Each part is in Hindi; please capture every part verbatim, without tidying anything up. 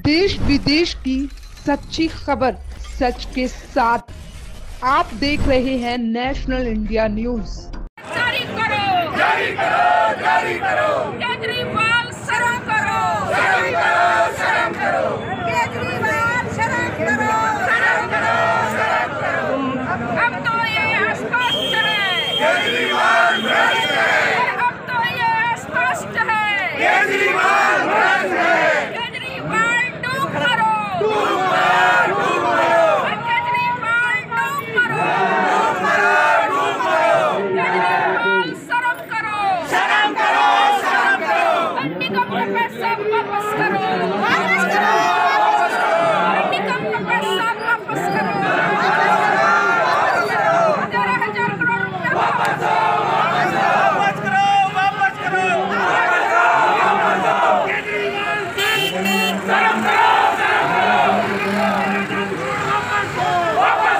देश विदेश की सच्ची खबर सच के साथ आप देख रहे हैं नेशनल इंडिया न्यूज। जारी करो, जारी करो, जारी करो, केजरीवाल शर्म करो, शर्म करो, शर्म करो, केजरीवाल शर्म करो, शर्म करो, शर्म करो। अब तो ये स्पष्ट है, केजरीवाल भ्रष्ट है। अब तो ये स्पष्ट है, केजरीवाल भ्रष्ट है। केजरीवाल डूब मरो, डूब मरो, डूब मरो, केजरीवाल डूब मरो, डूब मरो, डूब मरो। केजरीवाल शर्म करो, शर्म करो, शर्म करो। निगम का पैसा वापस करो, वापस करो, वापस करो। निगम का पैसा वापस करो, वापस करो, वापस करो। हजार हजार करोड़ रुपया वापस करो, वापस करो, वापस करो, वापस करो, वापस करो। केजरीवाल शर्म करो, शर्म करो, वापस करो, वापस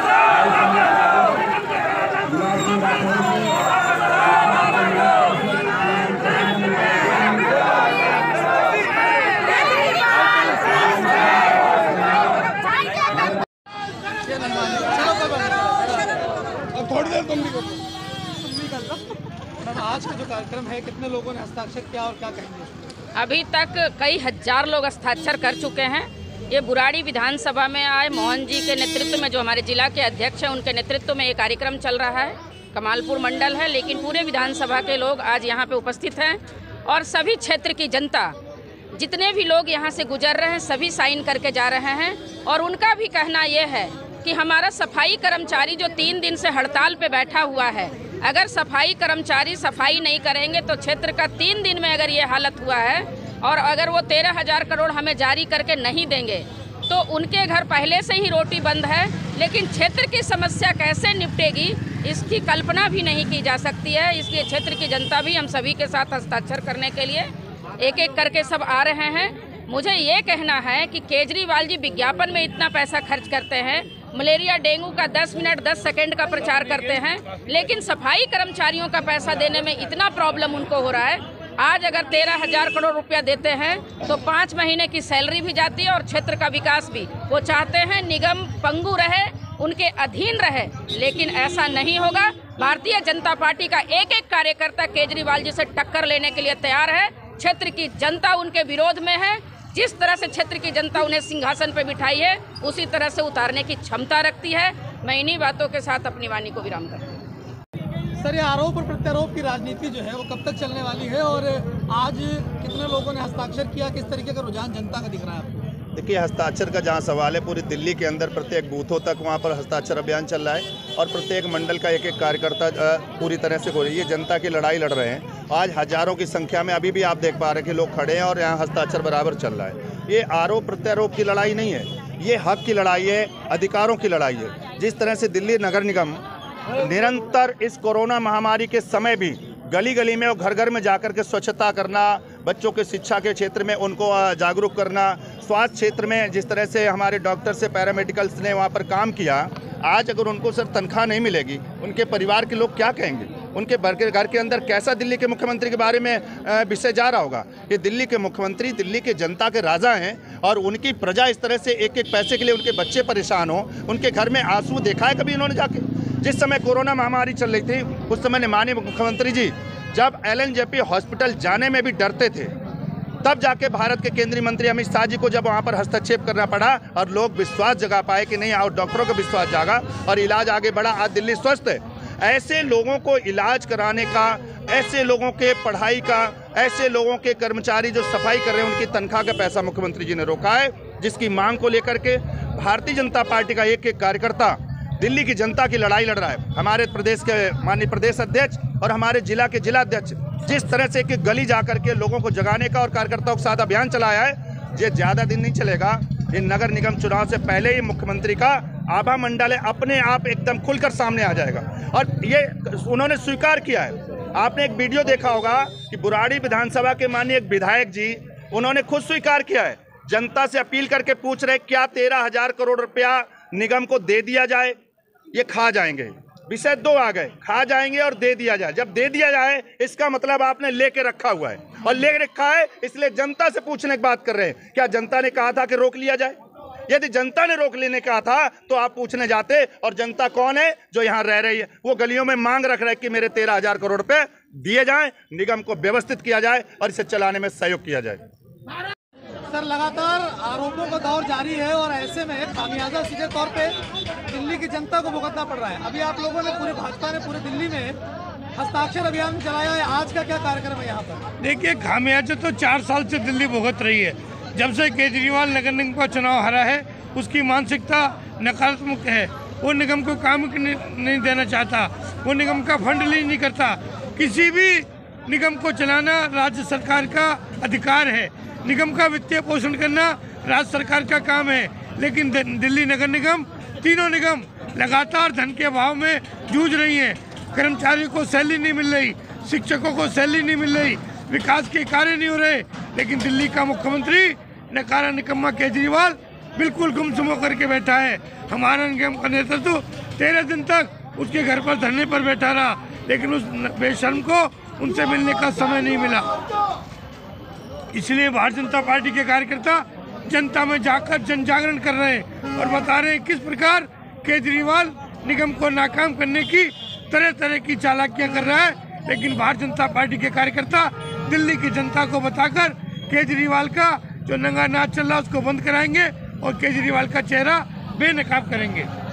थोड़ी देर तुम भी करो, तुम भी कर लो। मैम, आज का जो कार्यक्रम है, कितने लोगों ने हस्ताक्षर किया और क्या कहेंगे? अभी तक कई हजार लोग हस्ताक्षर कर चुके हैं। ये बुराड़ी विधानसभा में आए मोहन जी के नेतृत्व में, जो हमारे जिला के अध्यक्ष हैं, उनके नेतृत्व में ये कार्यक्रम चल रहा है। कमालपुर मंडल है, लेकिन पूरे विधानसभा के लोग आज यहाँ पे उपस्थित हैं और सभी क्षेत्र की जनता, जितने भी लोग यहाँ से गुजर रहे हैं, सभी साइन करके जा रहे हैं। और उनका भी कहना ये है कि हमारा सफाई कर्मचारी जो तीन दिन से हड़ताल पे बैठा हुआ है, अगर सफाई कर्मचारी सफाई नहीं करेंगे तो क्षेत्र का तीन दिन में अगर ये हालत हुआ है और अगर वो तेरह हजार करोड़ हमें जारी करके नहीं देंगे तो उनके घर पहले से ही रोटी बंद है। लेकिन क्षेत्र की समस्या कैसे निपटेगी, इसकी कल्पना भी नहीं की जा सकती है। इसलिए क्षेत्र की जनता भी हम सभी के साथ हस्ताक्षर करने के लिए एक एक करके सब आ रहे हैं। मुझे ये कहना है कि केजरीवाल जी विज्ञापन में इतना पैसा खर्च करते हैं, मलेरिया डेंगू का दस मिनट दस सेकंड का प्रचार करते हैं, लेकिन सफाई कर्मचारियों का पैसा देने में इतना प्रॉब्लम उनको हो रहा है। आज अगर तेरह हजार करोड़ रुपया देते हैं तो पाँच महीने की सैलरी भी जाती है और क्षेत्र का विकास भी। वो चाहते हैं निगम पंगु रहे, उनके अधीन रहे, लेकिन ऐसा नहीं होगा। भारतीय जनता पार्टी का एक एक कार्यकर्ता केजरीवाल जी से टक्कर लेने के लिए तैयार है। क्षेत्र की जनता उनके विरोध में है। जिस तरह से क्षेत्र की जनता उन्हें सिंहासन पर बिठाई है, उसी तरह से उतारने की क्षमता रखती है। मैं इन्हीं बातों के साथ अपनी वाणी को विराम करती हूँ। सर, ये आरोप और प्रत्यारोप की राजनीति जो है वो कब तक चलने वाली है और आज कितने लोगों ने हस्ताक्षर किया, किस तरीके का रुझान जनता का दिख रहा है आपको? देखिए, हस्ताक्षर का जहाँ सवाल है, पूरी दिल्ली के अंदर प्रत्येक बूथों तक वहाँ पर हस्ताक्षर अभियान चल रहा है और प्रत्येक मंडल का एक एक कार्यकर्ता पूरी तरह से हो रही है, जनता की लड़ाई लड़ रहे हैं। आज हजारों की संख्या में अभी भी आप देख पा रहे हैं कि लोग खड़े हैं और यहाँ हस्ताक्षर बराबर चल रहा है। ये आरोप प्रत्यारोप की लड़ाई नहीं है, ये हक की लड़ाई है, अधिकारों की लड़ाई है। जिस तरह से दिल्ली नगर निगम निरंतर इस कोरोना महामारी के समय भी गली गली में और घर घर में जाकर के स्वच्छता करना, बच्चों के शिक्षा के क्षेत्र में उनको जागरूक करना, स्वास्थ्य क्षेत्र में जिस तरह से हमारे डॉक्टर से पैरामेडिकल्स ने वहाँ पर काम किया, आज अगर उनको सर तनख्वाह नहीं मिलेगी, उनके परिवार के लोग क्या कहेंगे? उनके घर के अंदर कैसा दिल्ली के मुख्यमंत्री के बारे में विषय जा रहा होगा? ये दिल्ली के मुख्यमंत्री दिल्ली के जनता के राजा हैं और उनकी प्रजा इस तरह से एक एक पैसे के लिए उनके बच्चे परेशान हो, उनके घर में आंसू देखा है कभी इन्होंने जाके? जिस समय कोरोना महामारी चल रही थी, उस समय ने माननीय मुख्यमंत्री जी जब L N J P hospital जाने में भी डरते थे, तब जाके भारत के केंद्रीय मंत्री अमित शाह जी को जब वहाँ पर हस्तक्षेप करना पड़ा और लोग विश्वास जगा पाए कि नहीं, और डॉक्टरों का विश्वास जागा और इलाज आगे बढ़ा। आज दिल्ली स्वस्थ है। ऐसे लोगों को इलाज कराने का, ऐसे लोगों के पढ़ाई का, ऐसे लोगों के कर्मचारी जो सफाई कर रहे हैं, उनकी तनख्वाह का पैसा मुख्यमंत्री जी ने रोका है, जिसकी मांग को लेकर के भारतीय जनता पार्टी का एक एक कार्यकर्ता दिल्ली की जनता की लड़ाई लड़ रहा है। हमारे प्रदेश के माननीय प्रदेश अध्यक्ष और हमारे जिला के जिला अध्यक्ष जिस तरह से कि गली जाकर के लोगों को जगाने का और कार्यकर्ताओं के साथ अभियान चलाया है, ये ज़्यादा दिन नहीं चलेगा। ये नगर निगम चुनाव से पहले ही मुख्यमंत्री का आभा मंडल है अपने आप एकदम खुलकर सामने आ जाएगा और ये उन्होंने स्वीकार किया है। आपने एक वीडियो देखा होगा कि बुराड़ी विधानसभा के माननीय एक विधायक जी, उन्होंने खुद स्वीकार किया है, जनता से अपील करके पूछ रहे क्या तेरह हजार करोड़ रुपया निगम को दे दिया जाए, ये खा जाएंगे। विषय दो आ गए, खा जाएंगे और दे दिया जाए। जब दे दिया जाए इसका मतलब आपने लेके रखा हुआ है, और लेके रखा है इसलिए जनता से पूछने की बात कर रहे हैं। क्या जनता ने कहा था कि रोक लिया जाए? यदि जनता ने रोक लेने कहा था तो आप पूछने जाते। और जनता कौन है? जो यहाँ रह रही है, वो गलियों में मांग रख रहा है कि मेरे तेरह हजार करोड़ रुपए दिए जाएं, निगम को व्यवस्थित किया जाए और इसे चलाने में सहयोग किया जाए। सर, लगातार आरोपों का दौर जारी है और ऐसे में खामियाजा सीधे तौर पे दिल्ली की जनता को भुगतना पड़ रहा है। अभी आप लोगों ने, पूरे भाजपा ने पूरे दिल्ली में हस्ताक्षर अभियान चलाया है, आज का क्या कार्यक्रम है यहाँ पर? देखिए, खामियाजा तो चार साल से दिल्ली भुगत रही है। जब से केजरीवाल नगर निगम का चुनाव हारा है, उसकी मानसिकता नकारात्मक है। वो निगम को काम नहीं देना चाहता, वो निगम का फंड लीज नहीं करता। किसी भी निगम को चलाना राज्य सरकार का अधिकार है, निगम का वित्तीय पोषण करना राज्य सरकार का काम है। लेकिन दिल्ली नगर निगम, तीनों निगम लगातार धन के अभाव में जूझ रही हैं। कर्मचारियों को सैलरी नहीं मिल रही, शिक्षकों को सैलरी नहीं मिल रही, विकास के कार्य नहीं हो रहे। लेकिन दिल्ली का मुख्यमंत्री नकारा निकम्मा केजरीवाल बिल्कुल गुमसुम होकर के बैठा है। हमारा निगम का नेतृत्व तेरह दिन तक उसके घर पर धरने पर बैठा रहा, लेकिन उस बेशर्म को उनसे मिलने का समय नहीं मिला। इसलिए भारतीय जनता पार्टी के कार्यकर्ता जनता में जाकर जन जागरण कर रहे हैं और बता रहे हैं किस प्रकार केजरीवाल निगम को नाकाम करने की तरह तरह की चालाकियां कर रहा है। लेकिन भारतीय जनता पार्टी के कार्यकर्ता दिल्ली की जनता को बताकर केजरीवाल का जो नंगा नाच चल रहा है उसको बंद कराएंगे और केजरीवाल का चेहरा बेनकाब करेंगे।